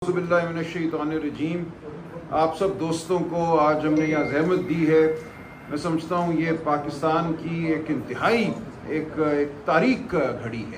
बिस्मिल्लाहिर्रहमानिर्रहीम। आप सब दोस्तों को आज हमने यहाँ ज़हमत दी है। मैं समझता हूँ ये पाकिस्तान की एक इंतहाई एक तारीख का घड़ी है।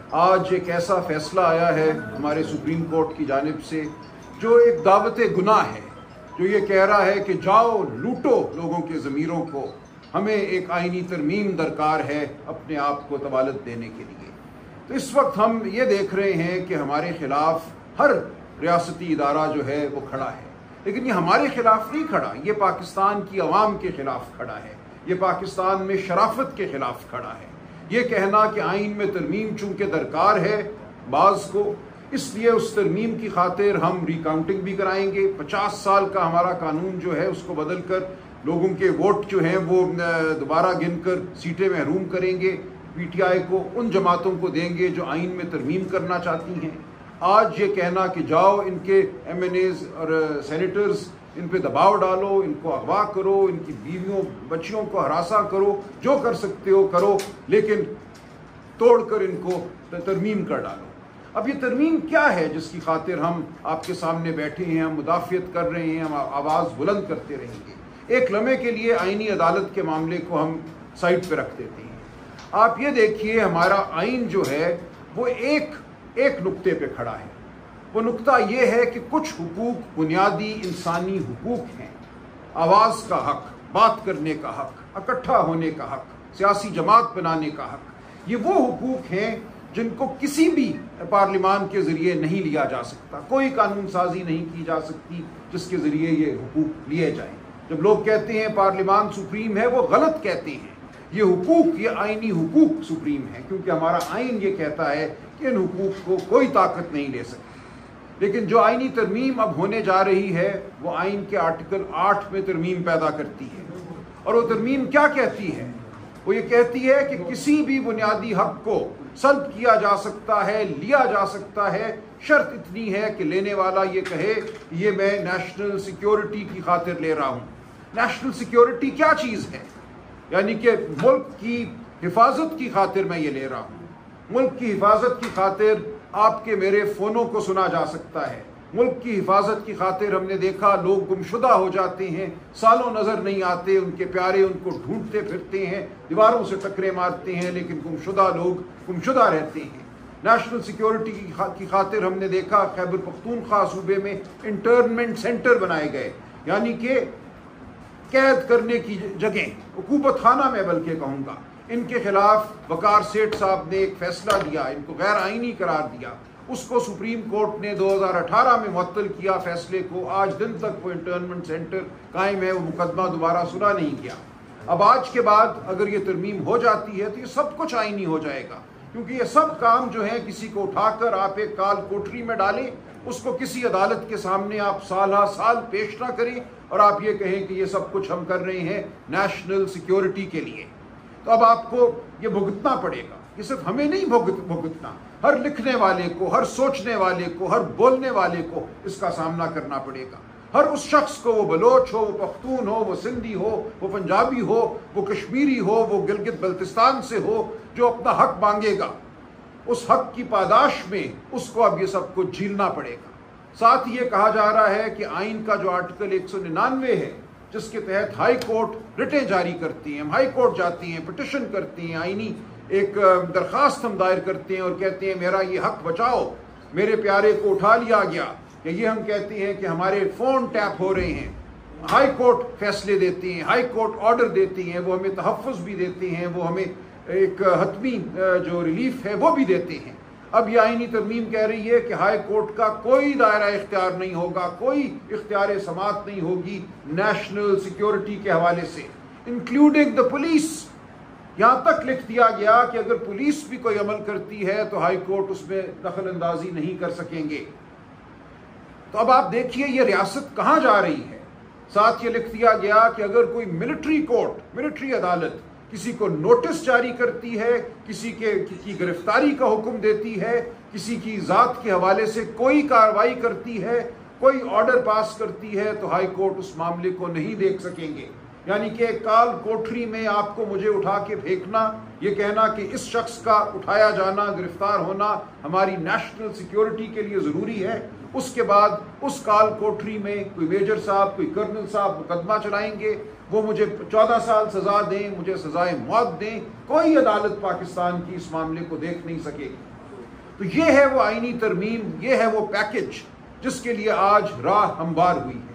आज एक ऐसा फ़ैसला आया है हमारे सुप्रीम कोर्ट की जानिब से जो एक दावत गुनाह है, जो ये कह रहा है कि जाओ लूटो लोगों के ज़मीरों को। हमें एक आइनी तरमीम दरकार है अपने आप को तवालत देने के लिए। तो इस वक्त हम ये देख रहे हैं कि हमारे ख़िलाफ़ हर रियासती इदारा जो है वो खड़ा है, लेकिन ये हमारे खिलाफ नहीं खड़ा, ये पाकिस्तान की अवाम के खिलाफ खड़ा है, ये पाकिस्तान में शराफत के खिलाफ खड़ा है। ये कहना कि आइन में तरमीम चूंकि दरकार है बाज़ को, इसलिए उस तरमीम की खातिर हम रिकाउंटिंग भी कराएंगे। 50 साल का हमारा कानून जो है उसको बदल कर लोगों के वोट जो हैं वो दोबारा गिनकर सीटें महरूम करेंगे, PTI को उन जमातों को देंगे जो आइन में तरमीम करना चाहती हैं। आज ये कहना कि जाओ इनके MNAs और सेनेटर्स इन पे दबाव डालो, इनको अगवा करो, इनकी बीवियों बच्चियों को हरासा करो, जो कर सकते हो करो, लेकिन तोड़कर इनको तरमीम कर डालो। अब ये तरमीम क्या है जिसकी खातिर हम आपके सामने बैठे हैं, हम मुदाफ़ियत कर रहे हैं, हम आवाज़ बुलंद करते रहेंगे। एक लम्हे के लिए आइनी अदालत के मामले को हम साइड पे रख देते हैं। आप ये देखिए हमारा आइन जो है वो एक नुक्ते पे खड़ा है। वो नुक्ता ये है कि कुछ हुकूक बुनियादी इंसानी हुकूक हैं। आवाज़ का हक, बात करने का हक, इकट्ठा होने का हक, सियासी जमात बनाने का हक, ये वो हुकूक हैं जिनको किसी भी पार्लिमान के ज़रिए नहीं लिया जा सकता। कोई कानून साजी नहीं की जा सकती जिसके ज़रिए ये हुकूक लिए जाएं। जब लोग कहते हैं पार्लिमान सुप्रीम है, वो गलत कहते हैं। ये हुकूक, ये आइनी हुकूक सुप्रीम है, क्योंकि हमारा आइन ये कहता है कि इन हुकूक को कोई ताकत नहीं ले सकती। लेकिन जो आइनी तरमीम अब होने जा रही है वो आइन के आर्टिकल 8 में तरमीम पैदा करती है। और वो तरमीम क्या कहती है? वो ये कहती है कि किसी भी बुनियादी हक को सल्ब किया जा सकता है, लिया जा सकता है, शर्त इतनी है कि लेने वाला ये कहे ये मैं नेशनल सिक्योरिटी की खातिर ले रहा हूँ। नेशनल सिक्योरिटी क्या चीज़ है? यानी कि मुल्क की हिफाजत की खातिर मैं ये ले रहा हूँ। मुल्क की हिफाजत की खातिर आपके मेरे फ़ोनों को सुना जा सकता है। मुल्क की हिफाजत की खातिर हमने देखा लोग गुमशुदा हो जाते हैं, सालों नज़र नहीं आते, उनके प्यारे उनको ढूंढते फिरते हैं, दीवारों से टकरे मारते हैं, लेकिन गुमशुदा लोग गुमशुदा रहते हैं। नेशनल सिक्योरिटी की खातिर हमने देखा खैबर पख्तूनख्वा सूबे में इंटर्नमेंट सेंटर बनाए गए, यानी कि कैद करने की जगह, हुकूमत खाना मैं बल्कि कहूँगा। इनके खिलाफ वकार सेठ साहब ने एक फैसला दिया, इनको गैर आइनी करार दिया। उसको सुप्रीम कोर्ट ने 2018 में मुअत्तल किया फैसले को। आज दिन तक वो इंटर्नमेंट सेंटर कायम है, वो मुकदमा दोबारा सुना नहीं गया। अब आज के बाद अगर ये तरमीम हो जाती है तो ये सब कुछ आइनी हो जाएगा, क्योंकि ये सब काम जो है किसी को उठाकर आप एक काल कोठरी में डालें, उसको किसी अदालत के सामने आप साल पेश ना करें और आप ये कहें कि ये सब कुछ हम कर रहे हैं नेशनल सिक्योरिटी के लिए। तो अब आपको ये भुगतना पड़ेगा। ये सिर्फ हमें नहीं भुगतना, हर लिखने वाले को, हर सोचने वाले को, हर बोलने वाले को इसका सामना करना पड़ेगा। हर उस शख्स को, वो बलोच हो, वो पख्तून हो, वो सिंधी हो, वो पंजाबी हो, वो कश्मीरी हो, वो गिलगित बल्तिस्तान से हो, जो अपना हक मांगेगा, उस हक की पादाश में उसको अब ये सब कुछ झीलना पड़ेगा। साथ ही ये कहा जा रहा है कि आइन का जो आर्टिकल 199 है, जिसके तहत हाई कोर्ट रिटें जारी करती हैं, हम हाई कोर्ट जाती हैं, पिटिशन करती हैं, आइनी एक दरख्वास्त हम दायर करते हैं और कहते हैं मेरा ये हक बचाओ, मेरे प्यारे को उठा लिया गया, या ये हम कहते हैं कि हमारे फ़ोन टैप हो रहे हैं। हाई कोर्ट फैसले देती हैं, हाई कोर्ट ऑर्डर देती हैं, वो हमें तहफ़्फ़ुज़ भी देते हैं, वो हमें एक हतमी जो रिलीफ है वो भी देते हैं। अब ये आइनी तरमीम कह रही है कि हाई कोर्ट का कोई दायरा इख्तियार नहीं होगा, कोई इख्तियार समात नहीं होगी नेशनल सिक्योरिटी के हवाले से, इंक्लूडिंग द पुलिस। यहाँ तक लिख दिया गया कि अगर पुलिस भी कोई अमल करती है तो हाई कोर्ट उसमें दखल अंदाजी नहीं कर सकेंगे। तो अब आप देखिए ये रियासत कहाँ जा रही है। साथ ये लिख दिया गया कि अगर कोई मिलिट्री कोर्ट, मिलिट्री अदालत किसी को नोटिस जारी करती है, किसी की गिरफ्तारी का हुक्म देती है, किसी की ज़ात के हवाले से कोई कार्रवाई करती है, कोई ऑर्डर पास करती है, तो हाई कोर्ट उस मामले को नहीं देख सकेंगे। यानी कि काल कोठरी में आपको मुझे उठा के फेंकना, ये कहना कि इस शख्स का उठाया जाना, गिरफ्तार होना हमारी नेशनल सिक्योरिटी के लिए ज़रूरी है, اس کے بعد اس کال کوٹری میں کوئی میجر صاحب کوئی کرنل صاحب مقدمہ چلائیں گے, وہ مجھے 14 سال سزا دیں, مجھے سزائے موت دیں, کوئی عدالت پاکستان کی اس معاملے کو دیکھ نہیں سکے گی. تو یہ ہے وہ آئینی ترمیم, یہ ہے وہ پیکج جس کے لیے آج راہ ہموار ہوئی ہے.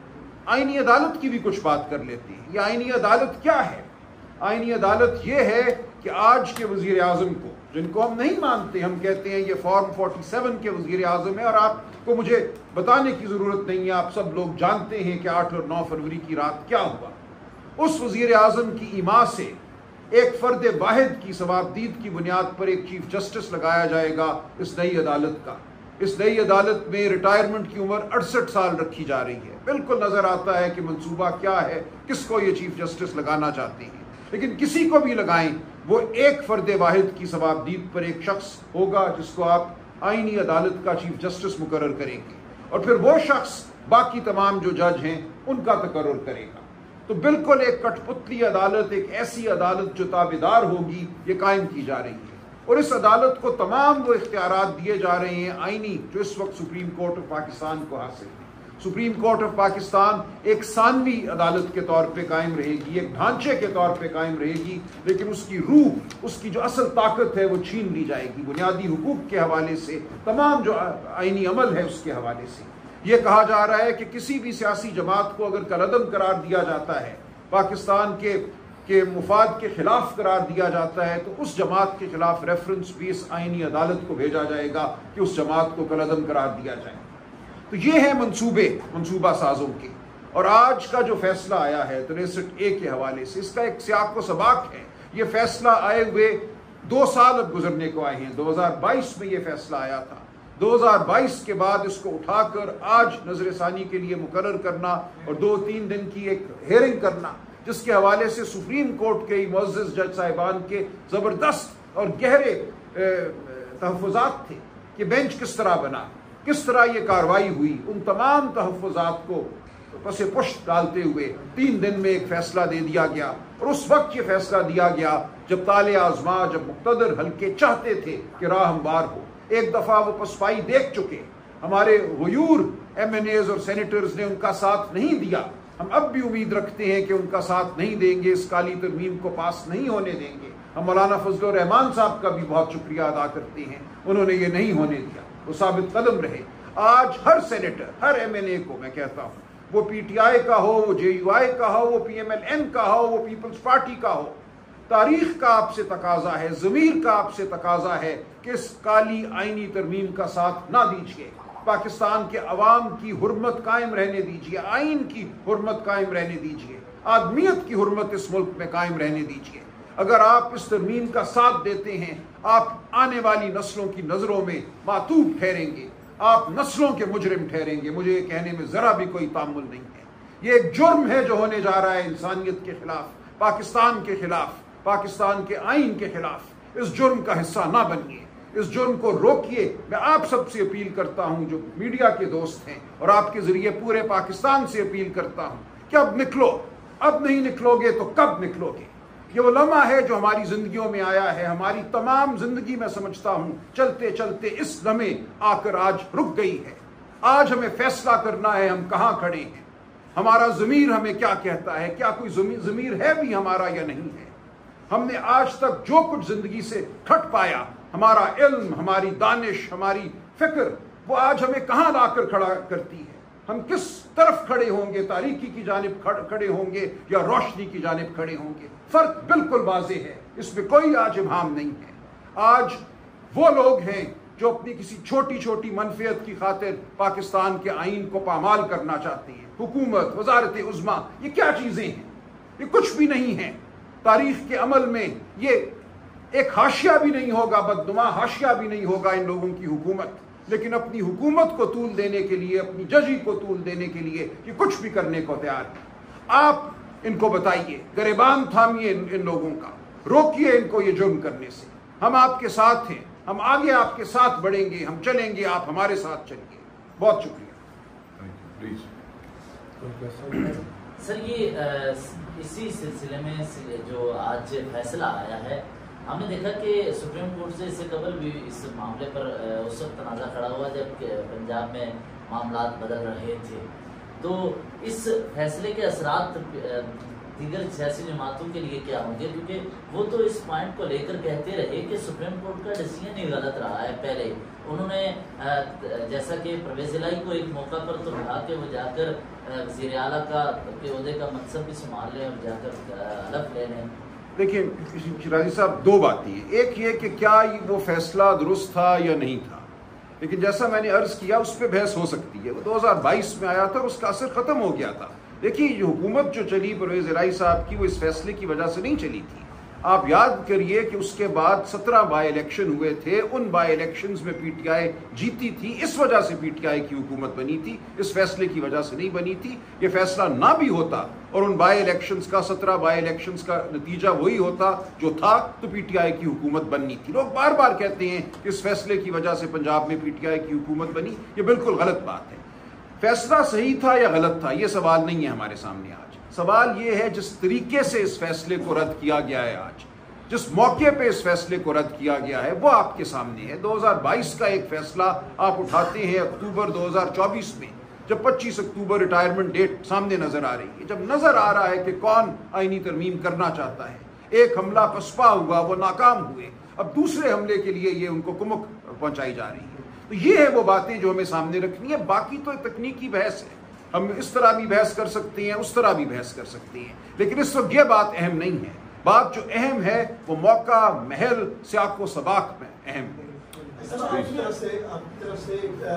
آئینی عدالت کی بھی کچھ بات کر لیتے ہیں. یہ آئینی عدالت کیا ہے؟ آئینی عدالت یہ ہے کہ آج کے وزیر اعظم کو, جن کو ہم نہیں مانتے, ہم کہتے ہیں یہ فارم 47 کے وزیر اعظم ہے, اور آپ کو مجھے بتانے کی ضرورت نہیں ہے, آپ سب لوگ جانتے ہیں کہ 8 اور 9 فروری کی رات کیا ہوا. اس وزیر اعظم کی ایما سے ایک فرد واحد کی ثوابدید کی بنیاد پر ایک چیف جسٹس لگایا جائے گا اس نئی عدالت کا. اس نئی عدالت میں ریٹائرمنٹ کی عمر 68 سال رکھی جا رہی ہے. بالکل نظر آتا ہے کہ منصوبہ کیا ہے, کس کو یہ چیف جسٹس لگانا چاہتے ہیں. لیکن کسی کو بھی لگائیں, وہ ایک فرد واحد کی ثوابدید پر ایک شخص ہوگا جس کو آپ آئینی عدالت کا چیف جسٹس مقرر کریں گے, اور پھر وہ شخص باقی تمام جو جج ہیں ان کا تقرر کرے گا. تو بالکل ایک کٹ پتلی عدالت, ایک ایسی عدالت جو تابعدار ہوگی, یہ قائم کی جا رہی ہے. اور اس عدالت کو تمام وہ اختیارات دیے جا رہے ہیں آئینی جو اس وقت سپریم کورٹ آف پاکستان کو حاصل ہیں. سپریم کورٹ آف پاکستان ایک ثانوی عدالت کے طور پہ قائم رہے گی, ایک ڈھانچے کے طور پہ قائم رہے گی, لیکن اس کی روح, اس کی جو اصل طاقت ہے وہ چھین لی جائے گی. بنیادی حقوق کے حوالے سے, تمام جو آئینی عمل ہے اس کے حوالے سے. یہ کہا جا رہا ہے کہ کسی بھی سیاسی جماعت کو اگر کالعدم قرار دیا جاتا ہے, پاکستان کے مفاد کے خلاف قرار دیا جاتا ہے, تو اس جماعت کے خلاف ریفرنس بھی اس آئینی عدالت کو بھیجا جائے گا کہ اس جماعت کو کالعدم قرار دیا جائے. تو یہ ہے منصوبہ سازوں کے. اور آج کا جو فیصلہ آیا ہے 63A کے حوالے سے, اس کا ایک سیاق و سباق ہے. یہ فیصلہ آئے ہوئے 2 سال اب گزرنے کو آئے ہیں. 2022 میں یہ فیصلہ آیا تھا. 2022 کے بعد اس کو اٹھا کر آج نظر ثانی کے لیے مقرر کرنا اور 2-3 دن کی ایک ہیئرنگ کرنا, جس کے حوالے سے سپریم کورٹ کے معزز جج صاحبان کے زبردست اور گہرے تحفظات تھے کہ بینچ کس طرح بنا, کس طرح یہ کارروائی ہوئی. ان تمام تحفظات کو پس پشت ڈالتے ہوئے 3 دن میں ایک فیصلہ دے دیا گیا. اور اس وقت یہ فیصلہ دیا گیا جب طالع آزما, جب مقتدر حلقے چاہتے تھے کہ راہ ہموار ہو. ایک دفعہ وہ پسپائی دیکھ چکے, ہمارے غیور MNAs اور سینیٹرز نے ان کا ساتھ نہیں دیا. ہم اب بھی امید رکھتے ہیں کہ ان کا ساتھ نہیں دیں گے, اس کالی ترمیم کو پاس نہیں ہونے دیں گے. ہم مولانا فضل الرحمان صاحب کا بھی بہت شکریہ ادا کرتے ہیں, انہوں نے یہ نہیں ہونے دیا, وہ ثابت قدم رہے. آج ہر سینیٹر, ہر MNA کو میں کہتا ہوں, وہ PTI کا ہو, وہ JUI کا ہو, وہ PMLN کا ہو, وہ پیپلز پارٹی کا ہو, تاریخ کا آپ سے تقاضا ہے, ضمیر کا آپ سے تقاضا ہے کہ اس کالی آئینی ترمیم کا ساتھ نہ دیجیے. پاکستان کے عوام کی حرمت قائم رہنے دیجیے, آئین کی حرمت قائم رہنے دیجیے, آدمیت کی حرمت اس ملک میں قائم رہنے دیجیے. اگر آپ اس ترمیم کا ساتھ دیتے ہیں, آپ آنے والی نسلوں کی نظروں میں معتوب ٹھہریں گے, آپ نسلوں کے مجرم ٹھہریں گے. مجھے یہ کہنے میں ذرا بھی کوئی تامل نہیں ہے. یہ ایک جرم ہے جو ہونے جا رہا ہے انسانیت کے خلاف, پاکستان کے خلاف, پاکستان کے آئین کے خلاف. اس جرم کا حصہ نہ بنیے, اس جرم کو روکیے. میں آپ سب سے اپیل کرتا ہوں جو میڈیا کے دوست ہیں, اور آپ کے ذریعے پورے پاکستان سے اپیل کرتا ہوں کہ اب نکلو. اب نہیں نکلو گے تو کب نکلو گے؟ یہ وہ لمحہ ہے جو ہماری زندگیوں میں آیا ہے. ہماری تمام زندگی میں سمجھتا ہوں چلتے چلتے اس لمحے آ کر آج رک گئی ہے. آج ہمیں فیصلہ کرنا ہے ہم کہاں کھڑے ہیں, ہمارا ضمیر ہمیں کیا کہتا ہے, کیا کوئی ضمیر ہے بھی ہمارا یا نہیں ہے. ہم نے آج تک جو کچھ زندگی سے کھٹ پایا, ہمارا علم, ہماری دانش, ہماری فکر, وہ آج ہمیں کہاں لا کر کھڑا کرتی ہے. ہم کس طرف کھڑے ہوں گے, تاریکی کی جانب کھڑے ہوں گے یا روشنی کی جانب کھڑے ہوں گے. فرق بالکل واضح ہے, اس میں کوئی آج ابہام نہیں ہے. آج وہ لوگ ہیں جو اپنی کسی چھوٹی چھوٹی منفعت کی خاطر پاکستان کے آئین کو پامال کرنا چاہتے ہیں. حکومت, وزارت عظمیٰ, یہ کیا چیزیں ہیں؟ یہ کچھ بھی نہیں ہیں. تاریخ کے عمل میں یہ ایک حاشیہ بھی نہیں ہوگا, بدنما حاشیہ بھی نہیں ہوگا ان لوگوں کی حکومت. لیکن اپنی حکومت کو طول دینے کے لیے, اپنی ججی کو طول دینے کے لیے یہ کچھ بھی کرنے کو تیار ہے. آپ ان کو بتائیے, گریبان تھامیے ان لوگوں کا, روکیے ان کو یہ جرم کرنے سے. ہم آپ کے ساتھ ہیں, ہم آگے آپ کے ساتھ بڑھیں گے, ہم چلیں گے, آپ ہمارے ساتھ چلیے. بہت شکریہ. سر, یہ اسی سلسلے میں جو آج فیصلہ آیا ہے, ہم نے دیکھا کہ سپریم کورٹ سے اس سے قبل بھی اس معاملے پر اس وقت تنازع کھڑا ہوا جب پنجاب میں معاملات بدل رہے تھے، تو اس فیصلے کے اثرات دیگر سیاسی جماعتوں کے لیے کیا ہوں گے؟ کیونکہ وہ تو اس پوائنٹ کو لے کر کہتے رہے کہ سپریم کورٹ کا ڈیسیژن ہی غلط رہا ہے. پہلے انہوں نے جیسا کہ پرویز الہی کو ایک موقع پر تو کہا کہ وہ جا کر وزیر اعلیٰ کا عہدے کا منصب بھی سنبھال لیں اور جا کر حلف لے لیں. دیکھیں شیرازی صاحب، دو باتیں ہیں. ایک یہ کہ کیا وہ فیصلہ درست تھا یا نہیں تھا، لیکن جیسا میں نے عرض کیا اس پہ بحث ہو سکتی ہے. وہ 2022 میں آیا تھا اور اس کا اثر ختم ہو گیا تھا. دیکھیے یہ حکومت جو چلی پرویز الہی صاحب کی، وہ اس فیصلے کی وجہ سے نہیں چلی تھی. آپ یاد کریے کہ اس کے بعد 17 بائی الیکشن ہوئے تھے. ان بائی الیکشنز میں پی ٹی آئی جیتی تھی. اس وجہ سے پی ٹی آئی کی حکومت بنی تھی، اس فیصلے کی وجہ سے نہیں بنی تھی. یہ فیصلہ نہ بھی ہوتا اور ان بائی الیکشنز کا 17 بائی الیکشنز کا نتیجہ وہی ہوتا جو تھا، تو پی ٹی آئی کی حکومت بننی تھی. لوگ بار بار کہتے ہیں کہ اس فیصلے کی وجہ سے پنجاب میں پی ٹی آئی کی حکومت بنی. یہ بالکل غلط بات ہے. فیصلہ صحیح تھا یا غلط تھا، یہ سوال نہیں ہے ہمارے سامنے آج. سوال یہ ہے جس طریقے سے اس فیصلے کو رد کیا گیا ہے، آج جس موقع پہ اس فیصلے کو رد کیا گیا ہے، وہ آپ کے سامنے ہے. 2022 کا ایک فیصلہ آپ اٹھاتے ہیں اکتوبر 2024 میں، جب 25 اکتوبر ریٹائرمنٹ ڈیٹ سامنے نظر آ رہی ہے، جب نظر آ رہا ہے کہ کون آئینی ترمیم کرنا چاہتا ہے. ایک حملہ پسپا ہوا، وہ ناکام ہوئے. اب دوسرے حملے کے لیے یہ ان کو کمک پہنچائی جا رہی ہے. تو یہ ہے وہ باتیں جو ہمیں سامنے رکھنی ہے. باقی تو تکنیکی بحث ہے، ہم اس طرح بھی بحث کر سکتے ہیں، اس طرح بھی بحث کر سکتے ہیں، لیکن اس وقت یہ بات اہم نہیں ہے. بات جو اہم ہے وہ موقع، محل، سیاق و سباق میں اہم ہے. آپ کی طرف سے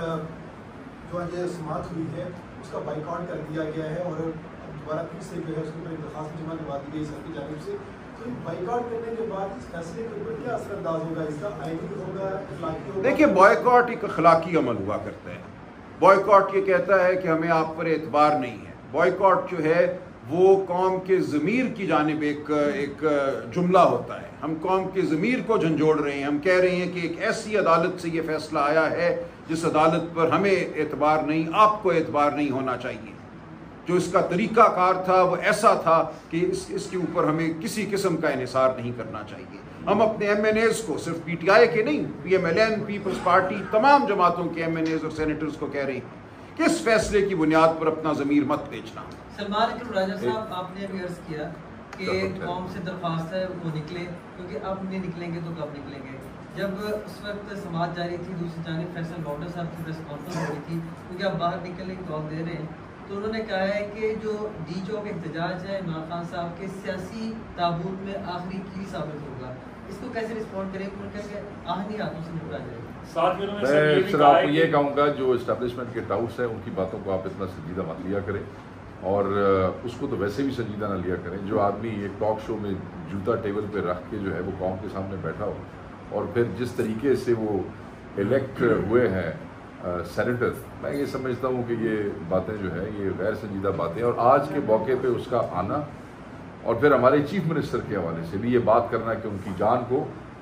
جو یہ سماعت ہوئی ہے اس کا بائیکاٹ کر دیا گیا ہے اور دوبارہ پھر سے جو ہے اس کے اوپر درخواست جمع کروا دی گئی سر کی جانب سے. تو بائیکاٹ کرنے کے بعد اس فیصلے کے اوپر کیا اثر انداز ہوگا؟ اس کا آئینی ہوگا، اخلاقی ہوگا؟ دیکھیے بائیکاٹ ایک اخلاقی عمل ہوا کرتا ہے. بائیکاٹ یہ کہتا ہے کہ ہمیں آپ پر اعتبار نہیں ہے. بائیکاٹ جو ہے وہ قوم کے ضمیر کی جانب ایک جملہ ہوتا ہے. ہم قوم کے ضمیر کو جھنجھوڑ رہے ہیں. ہم کہہ رہے ہیں کہ ایک ایسی عدالت سے یہ فیصلہ آیا ہے جس عدالت پر ہمیں اعتبار نہیں، آپ کو اعتبار نہیں ہونا چاہیے. جو اس کا طریقہ کار تھا وہ ایسا تھا کہ اس کے اوپر ہمیں کسی قسم کا انحصار نہیں کرنا چاہیے. ہم اپنے ایم این ایز کو، صرف پی ٹی آئی کے نہیں، P M L N, Peoples Party, تمام جماعتوں کے ایم این ایز اور سینیٹرز کو کہہ رہے ہیں کہ اس فیصلے کی بنیاد پر اپنا ضمیر مت بیچنا. سلمان اکرم راجہ صاحب، آپ نے ابھی عرض کیا کہ قوم سے درخواست ہے وہ نکلے، کیونکہ اب نہیں نکلیں گے تو کب نکلیں گے. جب اس وقت سماعت جاری تھی، دوسری جانب فیصل گاؤڈر صاحب کی پریس کانفرنس ہو رہی تھی، کیونکہ آپ باہر نکلنے کی کال دے رہے ہیں، تو انہوں نے کہا ہے کہ جو ڈی چوک احتجاج ہے عمران خان صاحب کے سیاسی تابوت میں آخری کی ثابت ہوگا. اس کو کیسے رسپونڈ کریں کہ آہنی ہاتھوں سے نپٹا جائے؟ میں سر آپ کو یہ کہوں گا جو اسٹیبلشمنٹ کے ٹاؤس ہیں ان کی باتوں کو آپ اتنا سنجیدہ مت لیا کریں، اور اس کو تو ویسے بھی سنجیدہ نہ لیا کریں. جو آدمی ایک ٹاک شو میں جوتا ٹیبل پہ رکھ کے جو ہے وہ قوم کے سامنے بیٹھا ہو، اور پھر جس طریقے سے وہ الیکٹ ہوئے ہیں سینیٹر، میں یہ سمجھتا ہوں کہ یہ باتیں جو ہے یہ غیر سنجیدہ باتیں. اور آج کے موقع پہ اس کا آنا اور پھر ہمارے چیف منسٹر کے حوالے سے بھی یہ بات کرنا کہ ان کی جان کو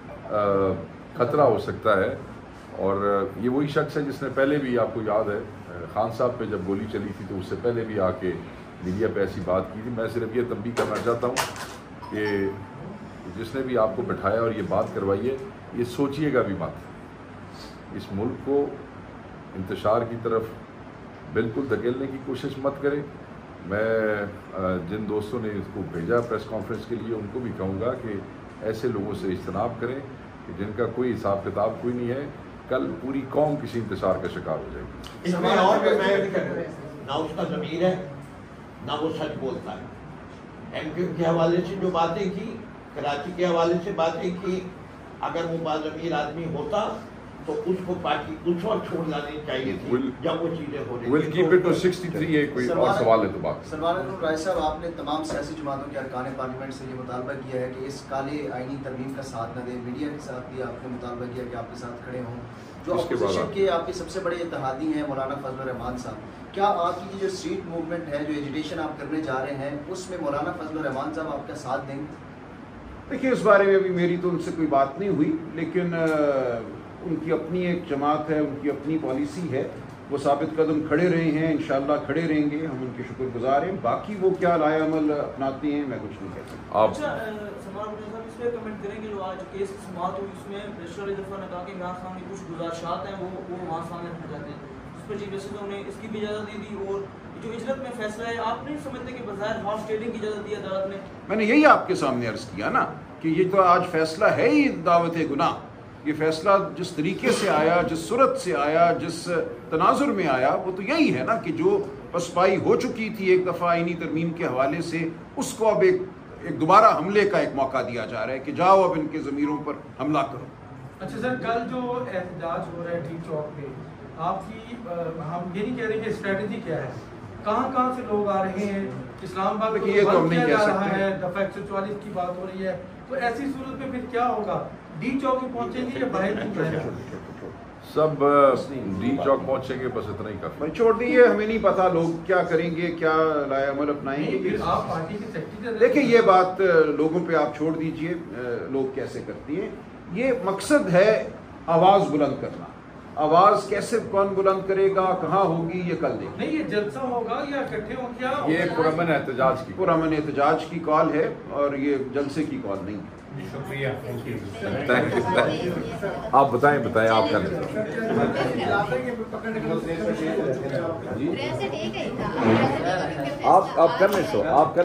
خطرہ ہو سکتا ہے. اور یہ وہی شخص ہے جس نے پہلے بھی، آپ کو یاد ہے خان صاحب پہ جب گولی چلی تھی تو اس سے پہلے بھی آ کے میڈیا پہ ایسی بات کی تھی. میں صرف یہ تنبیہ کرنا چاہتا ہوں کہ جس نے بھی آپ کو بٹھایا اور یہ بات کروائی ہے، یہ سوچئے گا بھی مت. اس ملک کو انتشار کی طرف بالکل دھکیلنے کی کوشش مت کرے. میں جن دوستوں نے اس کو بھیجا پریس کانفرنس کے لیے ان کو بھی کہوں گا کہ ایسے لوگوں سے اجتناب کریں کہ جن کا کوئی حساب کتاب کوئی نہیں ہے. کل پوری قوم کسی انتشار کا شکار ہو جائے گی. اس میں اور نہ اس کا ضمیر ہے نہ وہ سچ بولتا ہے. ایم کیو کے حوالے سے جو باتیں کی، کراچی کے حوالے سے باتیں کی، اگر وہ باضمیر آدمی ہوتا تو اس کو پارٹی اس وقت چھوڑ جانی چاہیے تھی جب وہ چیزیں ہو رہی We'll keep it to 63 ہے. کوئی اور سوال ہے تو بات. سلمان اکرم راجہ صاحب، آپ نے تمام سیاسی جماعتوں کے ارکان پارلیمنٹ سے یہ مطالبہ کیا ہے کہ اس کالے آئینی ترمیم کا ساتھ نہ دیں. میڈیا کے ساتھ بھی آپ نے مطالبہ کیا کہ آپ کے ساتھ کھڑے ہوں. جو اپوزیشن کے آپ کے سب سے بڑے اتحادی ہیں مولانا فضل الرحمان صاحب، کیا آپ کی جو اسٹریٹ موومنٹ ہے، جو ایجیٹیشن آپ کرنے جا رہے ہیں، اس میں مولانا فضل الرحمان صاحب آپ کا ساتھ دیں گے؟ دیکھیے اس بارے میں ابھی میری تو ان سے کوئی بات نہیں ہوئی، لیکن ان کی اپنی ایک جماعت ہے، ان کی اپنی پالیسی ہے. وہ ثابت قدم کھڑے رہے ہیں، انشاءاللہ کھڑے رہیں گے. ہم ان کے شکر گزار ہیں. باقی وہ کیا لائے عمل اپناتے ہیں میں کچھ نہیں کہہ سکتا. آپ پہ کمنٹ کریں کہ جو آج کیس کی سماعت ہوئی اس میں رجسٹرار علی ظفر نے کہا کہ عمران خان کی کچھ گزارشات ہیں وہ وہاں سامنے رکھنا چاہتے ہیں، اس پر چیف جسٹس نے اس کی بھی اجازت دی تھی، اور جو اجرت میں فیصلہ ہے آپ نہیں سمجھتے کہ بظاہر ہارس ٹریڈنگ کی اجازت دی عدالت نے؟ میں نے یہی آپ کے سامنے عرض کیا نا کہ یہ تو آج فیصلہ ہے ہی دعوت گناہ. یہ فیصلہ جس طریقے سے آیا، جس صورت سے آیا، جس تناظر میں آیا، وہ تو یہی ہے نا کہ جو پسپائی ہو چکی تھی ایک دفعہ آئینی ترمیم کے حوالے سے، اس کو اب ایک دوبارہ حملے کا ایک موقع دیا جا رہا ہے کہ جاؤ اب ان کے ضمیروں پر حملہ کرو. اچھا سر، کل جو احتجاج ہو رہا ہے ڈی چوک پہ، آپ کی ہم یہ نہیں کہہ رہے کہ اسٹریٹجی کیا ہے، کہاں سے لوگ آ رہے ہیں؟ اسلام آباد کو یہ تو ہم نہیں کہہ سکتے ہے، دفعہ 144 کی بات ہو رہی ہے، تو ایسی صورت میں پھر کیا ہوگا؟ ڈی چوک پہنچیں گے یا باہر سب ڈی چوک پہنچیں گے، بس اتنا ہی کافی. چھوڑ دیجیے، ہمیں نہیں پتا لوگ کیا کریں گے، کیا رائے عمل اپنائیں گے. آپ پارٹی کے سیکرٹری، دیکھیں یہ بات لوگوں پہ آپ چھوڑ دیجئے لوگ کیسے کرتی ہیں. یہ مقصد ہے آواز بلند کرنا. آواز کیسے کون بلند کرے گا، کہاں ہوگی، یہ کل دیکھیں. نہیں یہ جلسہ ہوگا یا اکٹھے ہوں کیا؟ یہ پرامن احتجاج کی کال ہے اور یہ جلسے کی کال نہیں ہے. شکریہ، آپ بتائیں آپ کر لیں. آپ کر لیں سو آپ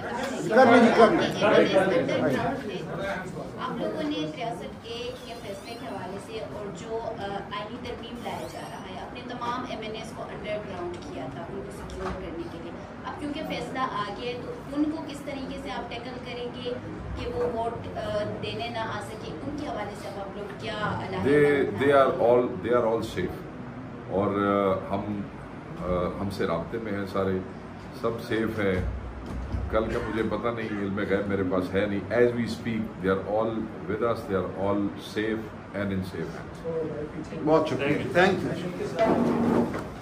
لوگوں نے 63A کے فیصلے کے حوالے سے اور جو آئینی ترمیم لایا جا رہا ہے، اپنے تمام MNAs کو انڈر گراؤنڈ کیا تھا ان کو سیکیور کرنے کے لیے. اب کیونکہ فیصلہ آ گیا ہے تو ان کو کس طریقے سے آپ ٹیکل کریں گے کہ وہ ووٹ دینے نہ آ سکے؟ ان کے حوالے سے آپ لوگ کیا they are all safe. اور ہم سے رابطے میں ہیں، سارے سب سیف ہیں. کل کا مجھے پتہ نہیں، علم غیب میرے پاس ہے نہیں. As we speak they are all with us, they are all safe and in safe hands. بہت شکریہ، تھینک یو.